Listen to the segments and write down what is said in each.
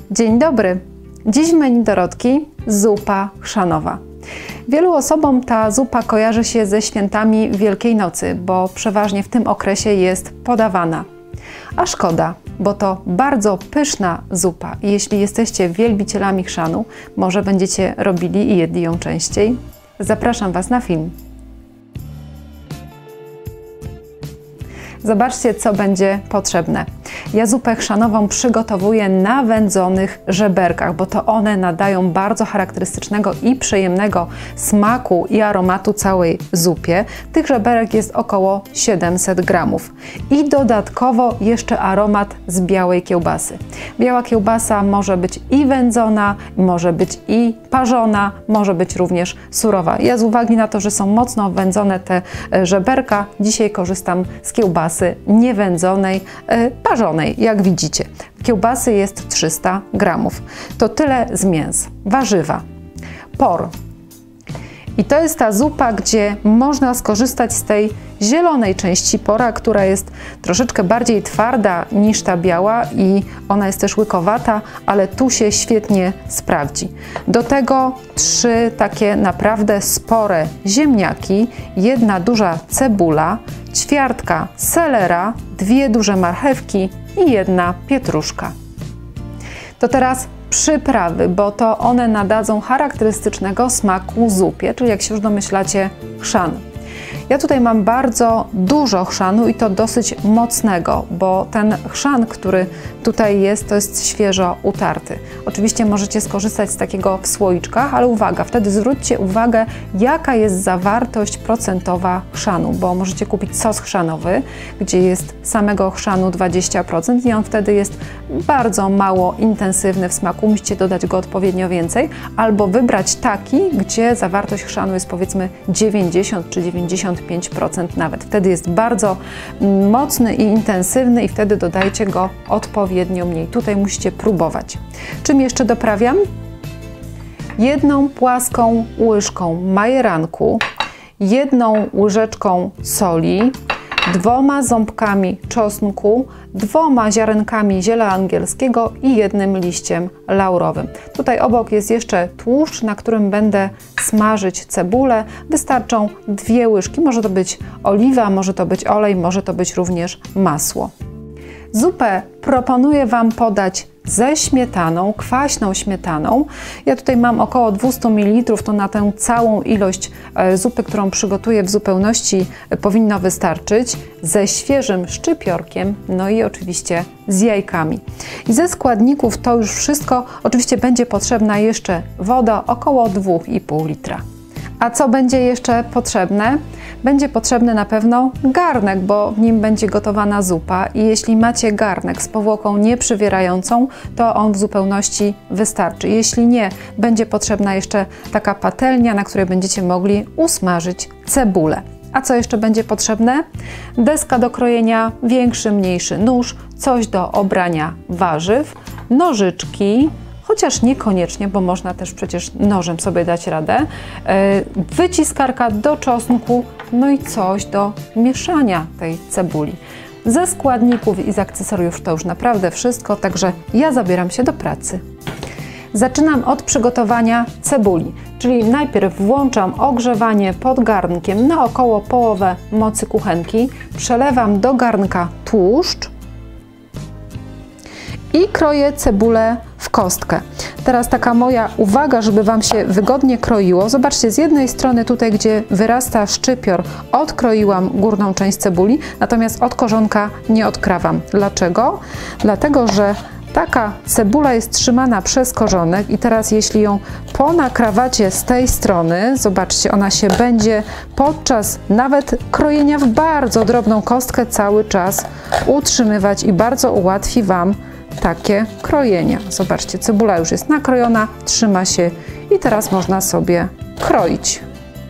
Dzień dobry! Dziś w menu Dorotki zupa chrzanowa. Wielu osobom ta zupa kojarzy się ze świętami Wielkiej Nocy, bo przeważnie w tym okresie jest podawana. A szkoda, bo to bardzo pyszna zupa i jeśli jesteście wielbicielami chrzanu, może będziecie robili i jedli ją częściej. Zapraszam Was na film. Zobaczcie, co będzie potrzebne. Ja zupę chrzanową przygotowuję na wędzonych żeberkach, bo to one nadają bardzo charakterystycznego i przyjemnego smaku i aromatu całej zupie. Tych żeberek jest około 700 gramów. I dodatkowo jeszcze aromat z białej kiełbasy. Biała kiełbasa może być i wędzona, może być i parzona, może być również surowa. Ja z uwagi na to, że są mocno wędzone te żeberka, dzisiaj korzystam z kiełbasy niewędzonej, parzonej, jak widzicie. Kiełbasy jest 300 gramów. To tyle z mięs. Warzywa. Por. I to jest ta zupa, gdzie można skorzystać z tej zielonej części pora, która jest troszeczkę bardziej twarda niż ta biała i ona jest też łykowata, ale tu się świetnie sprawdzi. Do tego 3 takie naprawdę spore ziemniaki, 1 duża cebula, ćwiartka selera, 2 duże marchewki i 1 pietruszka. To teraz przyprawy, bo to one nadadzą charakterystycznego smaku zupie, czyli jak się już domyślacie, chrzan. Ja tutaj mam bardzo dużo chrzanu i to dosyć mocnego, bo ten chrzan, który tutaj jest, to jest świeżo utarty. Oczywiście możecie skorzystać z takiego w słoiczkach, ale uwaga, wtedy zwróćcie uwagę, jaka jest zawartość procentowa chrzanu, bo możecie kupić sos chrzanowy, gdzie jest samego chrzanu 20% i on wtedy jest bardzo mało intensywny w smaku, musicie dodać go odpowiednio więcej, albo wybrać taki, gdzie zawartość chrzanu jest powiedzmy 90 czy 95% nawet. Wtedy jest bardzo mocny i intensywny i wtedy dodajcie go odpowiednio mniej. Tutaj musicie próbować. Czym jeszcze doprawiam? 1 płaską łyżką majeranku, 1 łyżeczką soli, 2 ząbkami czosnku, 2 ziarenkami ziela angielskiego i 1 liściem laurowym. Tutaj obok jest jeszcze tłuszcz, na którym będę smażyć cebulę. Wystarczą 2 łyżki. Może to być oliwa, może to być olej, może to być również masło. Zupę proponuję Wam podać ze śmietaną, kwaśną śmietaną. Ja tutaj mam około 200 ml, to na tę całą ilość zupy, którą przygotuję w zupełności powinno wystarczyć. Ze świeżym szczypiorkiem, no i oczywiście z jajkami. I ze składników to już wszystko. Oczywiście będzie potrzebna jeszcze woda, około 2,5 litra. A co będzie jeszcze potrzebne? Będzie potrzebny na pewno garnek, bo w nim będzie gotowana zupa i jeśli macie garnek z powłoką nieprzywierającą, to on w zupełności wystarczy. Jeśli nie, będzie potrzebna jeszcze taka patelnia, na której będziecie mogli usmażyć cebulę. A co jeszcze będzie potrzebne? Deska do krojenia, większy, mniejszy nóż, coś do obrania warzyw, nożyczki, chociaż niekoniecznie, bo można też przecież nożem sobie dać radę, wyciskarka do czosnku, no i coś do mieszania tej cebuli. Ze składników i z akcesoriów to już naprawdę wszystko, także ja zabieram się do pracy. Zaczynam od przygotowania cebuli, czyli najpierw włączam ogrzewanie pod garnkiem na około połowę mocy kuchenki, przelewam do garnka tłuszcz i kroję cebulę w kostkę. Teraz taka moja uwaga, żeby Wam się wygodnie kroiło. Zobaczcie, z jednej strony tutaj, gdzie wyrasta szczypior, odkroiłam górną część cebuli, natomiast od korzonka nie odkrawam. Dlaczego? Dlatego, że taka cebula jest trzymana przez korzonek i teraz jeśli ją ponakrawacie z tej strony, zobaczcie, ona się będzie podczas nawet krojenia w bardzo drobną kostkę cały czas utrzymywać i bardzo ułatwi Wam takie krojenia. Zobaczcie, cebula już jest nakrojona, trzyma się i teraz można sobie kroić.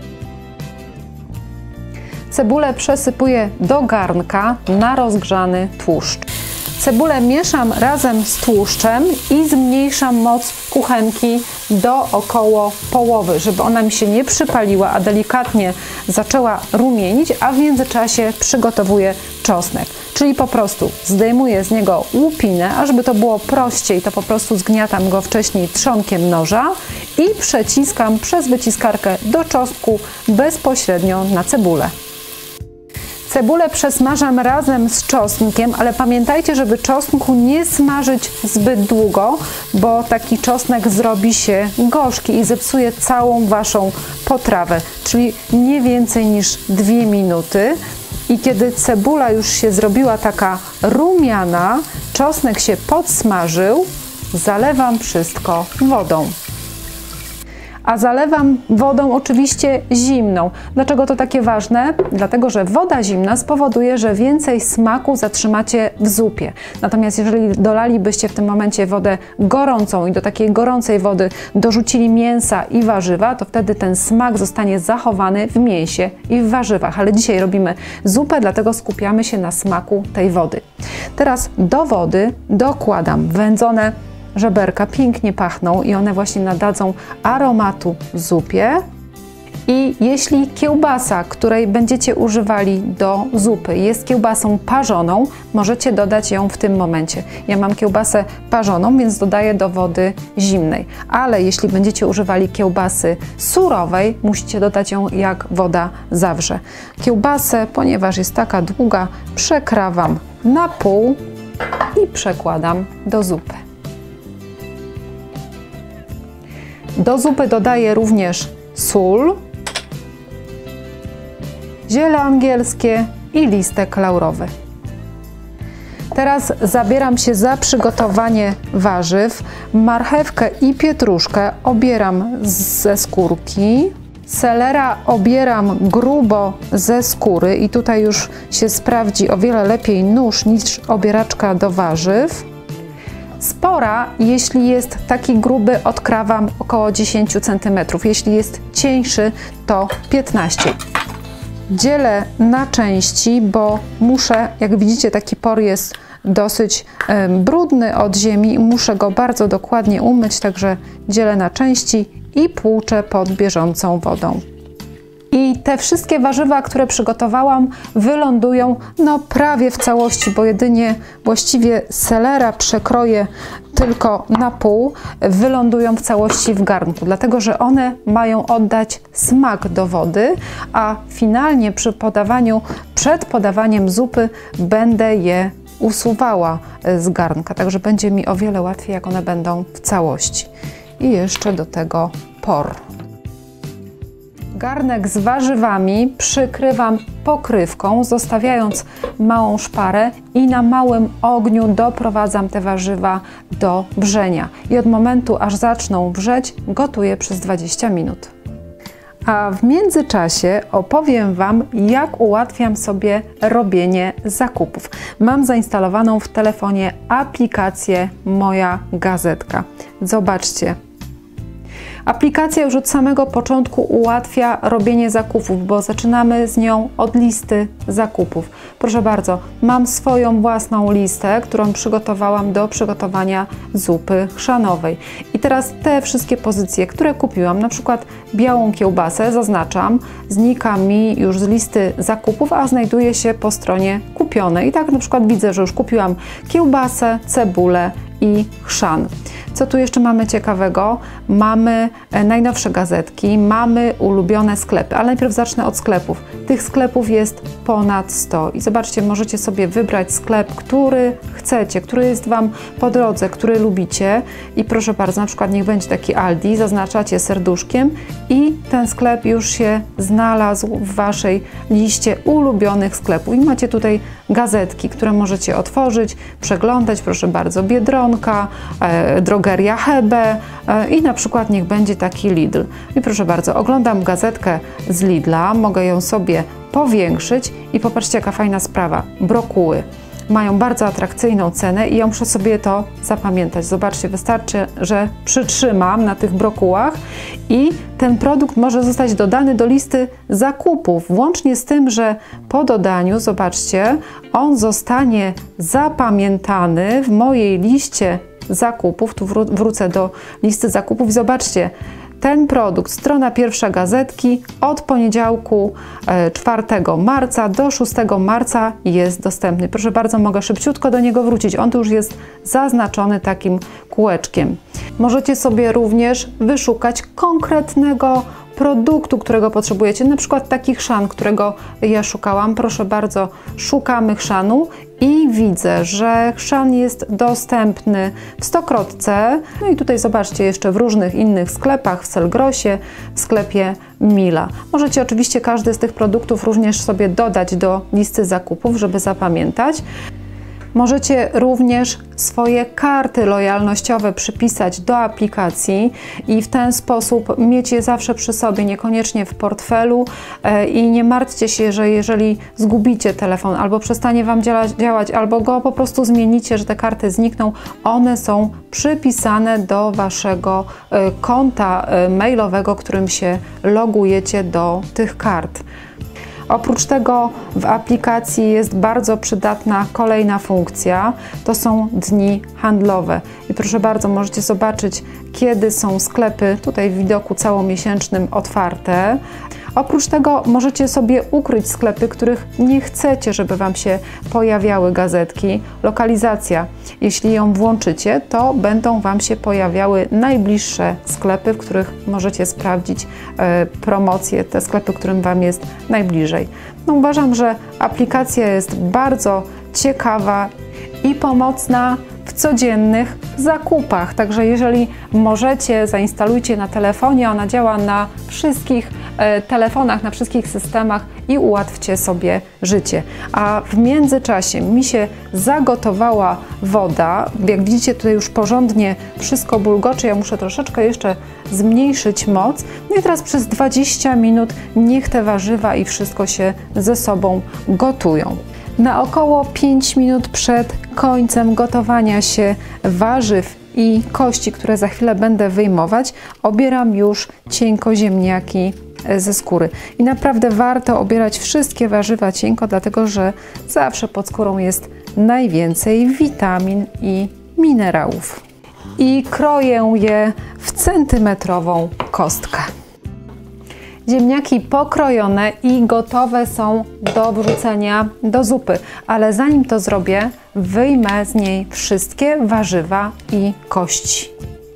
Cebulę przesypuję do garnka na rozgrzany tłuszcz. Cebulę mieszam razem z tłuszczem i zmniejszam moc kuchenki do około połowy, żeby ona mi się nie przypaliła, a delikatnie zaczęła rumienić, a w międzyczasie przygotowuję czosnek. Czyli po prostu zdejmuję z niego łupinę, a żeby to było prościej, to po prostu zgniatam go wcześniej trzonkiem noża i przeciskam przez wyciskarkę do czosnku bezpośrednio na cebulę. Cebulę przesmażam razem z czosnkiem, ale pamiętajcie, żeby czosnku nie smażyć zbyt długo, bo taki czosnek zrobi się gorzki i zepsuje całą Waszą potrawę, czyli nie więcej niż 2 minuty. I kiedy cebula już się zrobiła taka rumiana, czosnek się podsmażył, zalewam wszystko wodą. A zalewam wodą oczywiście zimną. Dlaczego to takie ważne? Dlatego, że woda zimna spowoduje, że więcej smaku zatrzymacie w zupie. Natomiast jeżeli dolalibyście w tym momencie wodę gorącą i do takiej gorącej wody dorzucili mięsa i warzywa, to wtedy ten smak zostanie zachowany w mięsie i w warzywach. Ale dzisiaj robimy zupę, dlatego skupiamy się na smaku tej wody. Teraz do wody dokładam wędzone żeberka, pięknie pachną i one właśnie nadadzą aromatu zupie. I jeśli kiełbasa, której będziecie używali do zupy, jest kiełbasą parzoną, możecie dodać ją w tym momencie. Ja mam kiełbasę parzoną, więc dodaję do wody zimnej. Ale jeśli będziecie używali kiełbasy surowej, musicie dodać ją jak woda zawrze. Kiełbasę, ponieważ jest taka długa, przekrawam na pół i przekładam do zupy. Do zupy dodaję również sól, ziele angielskie i listek laurowy. Teraz zabieram się za przygotowanie warzyw. Marchewkę i pietruszkę obieram ze skórki. Selera obieram grubo ze skóry i tutaj już się sprawdzi o wiele lepiej nóż niż obieraczka do warzyw. Spora, jeśli jest taki gruby, odkrawam około 10 cm. Jeśli jest cieńszy, to 15 cm. Dzielę na części, bo muszę, jak widzicie, taki por jest dosyć brudny od ziemi i muszę go bardzo dokładnie umyć, także dzielę na części i płuczę pod bieżącą wodą. I te wszystkie warzywa, które przygotowałam, wylądują prawie w całości, bo jedynie właściwie selera przekroję tylko na pół, wylądują w całości w garnku, dlatego że one mają oddać smak do wody, a finalnie przy podawaniu, przed podawaniem zupy będę je usuwała z garnka, także będzie mi o wiele łatwiej, jak one będą w całości. I jeszcze do tego por. Garnek z warzywami przykrywam pokrywką, zostawiając małą szparę i na małym ogniu doprowadzam te warzywa do wrzenia. I od momentu, aż zaczną wrzeć, gotuję przez 20 minut. A w międzyczasie opowiem Wam, jak ułatwiam sobie robienie zakupów. Mam zainstalowaną w telefonie aplikację Moja Gazetka. Zobaczcie. Aplikacja już od samego początku ułatwia robienie zakupów, bo zaczynamy z nią od listy zakupów. Proszę bardzo, mam swoją własną listę, którą przygotowałam do przygotowania zupy chrzanowej. I teraz te wszystkie pozycje, które kupiłam, na przykład białą kiełbasę, zaznaczam, znika mi już z listy zakupów, a znajduje się po stronie kupionej. I tak na przykład widzę, że już kupiłam kiełbasę, cebulę i chrzan. Co tu jeszcze mamy ciekawego? Mamy najnowsze gazetki, mamy ulubione sklepy, ale najpierw zacznę od sklepów. Tych sklepów jest ponad 100 i zobaczcie, możecie sobie wybrać sklep, który chcecie, który jest Wam po drodze, który lubicie i proszę bardzo, na przykład niech będzie taki Aldi, zaznaczacie serduszkiem i ten sklep już się znalazł w Waszej liście ulubionych sklepów i macie tutaj gazetki, które możecie otworzyć, przeglądać, proszę bardzo, Biedronka, drogeria Hebe i na przykład niech będzie taki Lidl. I proszę bardzo, oglądam gazetkę z Lidla, mogę ją sobie powiększyć i popatrzcie, jaka fajna sprawa. Brokuły mają bardzo atrakcyjną cenę i ja muszę sobie to zapamiętać. Zobaczcie, wystarczy, że przytrzymam na tych brokułach i ten produkt może zostać dodany do listy zakupów, włącznie z tym, że po dodaniu, zobaczcie, on zostanie zapamiętany w mojej liście zakupów. Tu wrócę do listy zakupów i zobaczcie, Ten produkt, strona pierwsza gazetki, od poniedziałku 4 marca do 6 marca jest dostępny. Proszę bardzo, mogę szybciutko do niego wrócić. On tu już jest zaznaczony takim kółeczkiem. Możecie sobie również wyszukać konkretnego produktu, którego potrzebujecie, na przykład taki chrzan, którego ja szukałam. Proszę bardzo, szukamy chrzanu i widzę, że chrzan jest dostępny w Stokrotce. No i tutaj zobaczcie, jeszcze w różnych innych sklepach, w Selgrosie, w sklepie Mila. Możecie oczywiście każdy z tych produktów również sobie dodać do listy zakupów, żeby zapamiętać. Możecie również swoje karty lojalnościowe przypisać do aplikacji i w ten sposób mieć je zawsze przy sobie, niekoniecznie w portfelu i nie martwcie się, że jeżeli zgubicie telefon albo przestanie Wam działać, albo go po prostu zmienicie, że te karty znikną, one są przypisane do Waszego konta mailowego, którym się logujecie do tych kart. Oprócz tego w aplikacji jest bardzo przydatna kolejna funkcja, to są dni handlowe. I proszę bardzo, możecie zobaczyć, kiedy są sklepy, tutaj w widoku całomiesięcznym, otwarte. Oprócz tego możecie sobie ukryć sklepy, których nie chcecie, żeby Wam się pojawiały gazetki. Lokalizacja. Jeśli ją włączycie, to będą Wam się pojawiały najbliższe sklepy, w których możecie sprawdzić promocje, te sklepy, którym Wam jest najbliżej. No, uważam, że aplikacja jest bardzo ciekawa i pomocna w codziennych zakupach. Także jeżeli możecie, zainstalujcie na telefonie, ona działa na wszystkich telefonach, na wszystkich systemach i ułatwcie sobie życie. A w międzyczasie mi się zagotowała woda. Jak widzicie, tutaj już porządnie wszystko bulgoczy. Ja muszę troszeczkę jeszcze zmniejszyć moc. No i teraz przez 20 minut niech te warzywa i wszystko się ze sobą gotują. Na około 5 minut przed końcem gotowania się warzyw i kości, które za chwilę będę wyjmować, obieram już cienko ziemniaki ze skóry. I naprawdę warto obierać wszystkie warzywa cienko, dlatego że zawsze pod skórą jest najwięcej witamin i minerałów. I kroję je w centymetrową kostkę. Ziemniaki pokrojone i gotowe są do wrzucenia do zupy, ale zanim to zrobię, wyjmę z niej wszystkie warzywa i kości.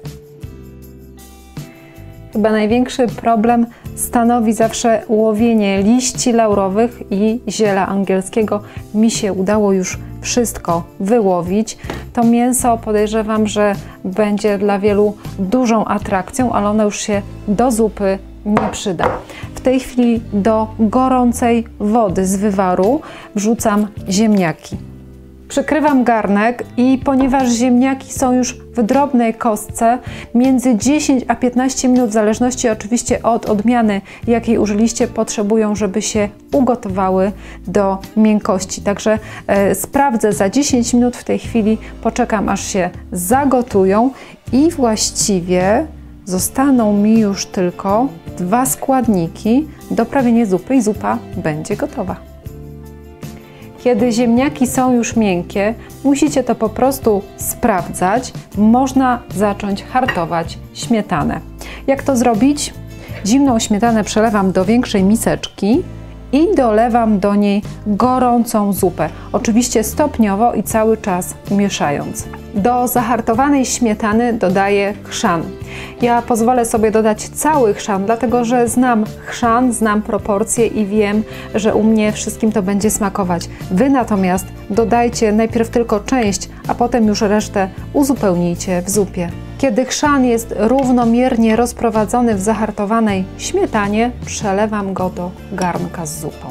Chyba największy problem stanowi zawsze łowienie liści laurowych i ziela angielskiego. Mi się udało już wszystko wyłowić. To mięso podejrzewam, że będzie dla wielu dużą atrakcją, ale ono już się do zupy nie przyda. W tej chwili do gorącej wody z wywaru wrzucam ziemniaki. Przykrywam garnek i ponieważ ziemniaki są już w drobnej kostce, między 10 a 15 minut, w zależności oczywiście od odmiany, jakiej użyliście, potrzebują, żeby się ugotowały do miękkości. Także sprawdzę za 10 minut, w tej chwili poczekam, aż się zagotują i właściwie zostaną mi już tylko 2 składniki do prawienia zupy i zupa będzie gotowa. Kiedy ziemniaki są już miękkie, musicie to po prostu sprawdzać. Można zacząć hartować śmietanę. Jak to zrobić? Zimną śmietanę przelewam do większej miseczki i dolewam do niej gorącą zupę. Oczywiście stopniowo i cały czas mieszając. Do zahartowanej śmietany dodaję chrzan. Ja pozwolę sobie dodać cały chrzan, dlatego że znam chrzan, znam proporcje i wiem, że u mnie wszystkim to będzie smakować. Wy natomiast dodajcie najpierw tylko część, a potem już resztę uzupełnijcie w zupie. Kiedy chrzan jest równomiernie rozprowadzony w zahartowanej śmietanie, przelewam go do garnka z zupą.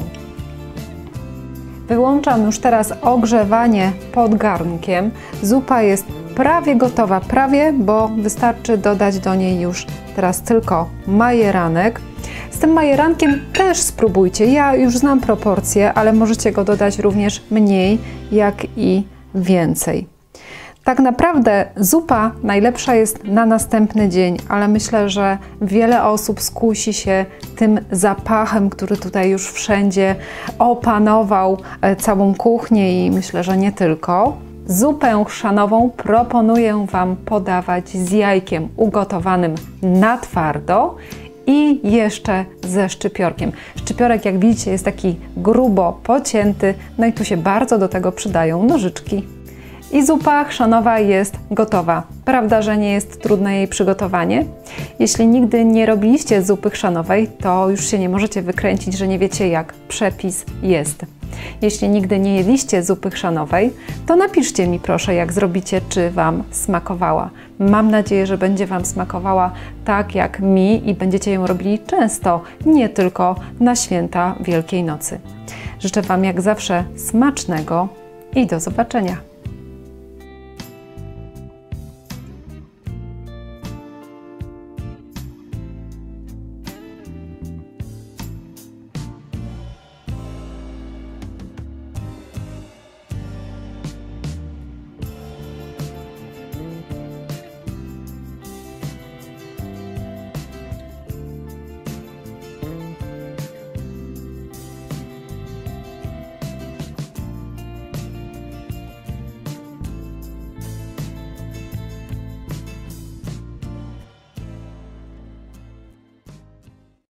Wyłączam już teraz ogrzewanie pod garnkiem. Zupa jest prawie gotowa, bo wystarczy dodać do niej już teraz tylko majeranek. Z tym majerankiem też spróbujcie. Ja już znam proporcje, ale możecie go dodać również mniej, jak i więcej. Tak naprawdę zupa najlepsza jest na następny dzień, ale myślę, że wiele osób skusi się tym zapachem, który tutaj już wszędzie opanował całą kuchnię i myślę, że nie tylko. Zupę chrzanową proponuję Wam podawać z jajkiem ugotowanym na twardo i jeszcze ze szczypiorkiem. Szczypiorek, jak widzicie, jest taki grubo pocięty, no i tu się bardzo do tego przydają nożyczki. I zupa chrzanowa jest gotowa. Prawda, że nie jest trudne jej przygotowanie? Jeśli nigdy nie robiliście zupy chrzanowej, to już się nie możecie wykręcić, że nie wiecie, jak przepis jest. Jeśli nigdy nie jedliście zupy chrzanowej, to napiszcie mi proszę, jak zrobicie, czy Wam smakowała. Mam nadzieję, że będzie Wam smakowała tak jak mi i będziecie ją robili często, nie tylko na święta Wielkiej Nocy. Życzę Wam jak zawsze smacznego i do zobaczenia.